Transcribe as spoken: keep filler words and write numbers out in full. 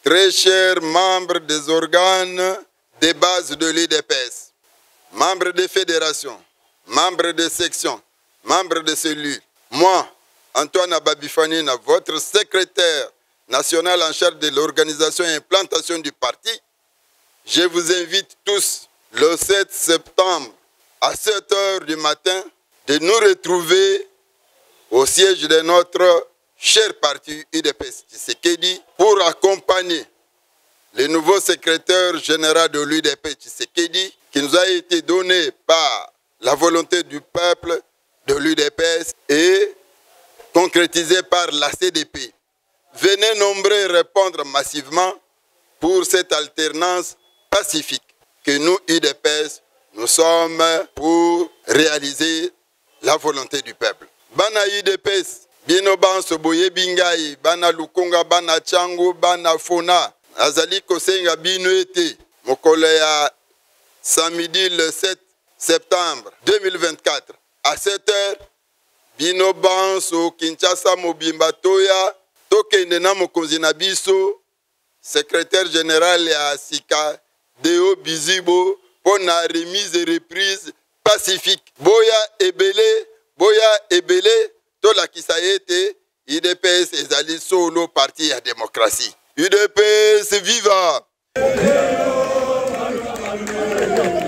très chers membres des organes de base de l'U D P S, membres des fédérations, membres des sections, membres de cellules, moi, Antoine Ababifanina, votre secrétaire national en charge de l'organisation et implantation du parti, je vous invite tous le sept septembre à sept heures du matin de nous retrouver au siège de notre cher parti U D P S Tshisekedi pour accompagner le nouveau secrétaire général de l'U D P Tshisekedi qui nous a été donné par la volonté du peuple de l'U D P S et concrétisé par la C D P. Venez nombreux répondre massivement pour cette alternance pacifique que nous, U D P S, nous sommes pour réaliser la volonté du peuple. Bana U D P S, bino ban soboye bingai, bana lukonga, bana chango, bana fona, azali kosenga bino ete, mokolo ya samedi le sept septembre deux mille vingt-quatre à sept heures, bino ban so Kinshasa mobimba toya, tokende na mokonzi na biso, secrétaire général ya Sika, Deo Bizibo, pour la remise et reprise pacifique. Boya ebele, boya ebele, to la kisayete, U D P S ezali solo parti à démocratie. U D P S viva!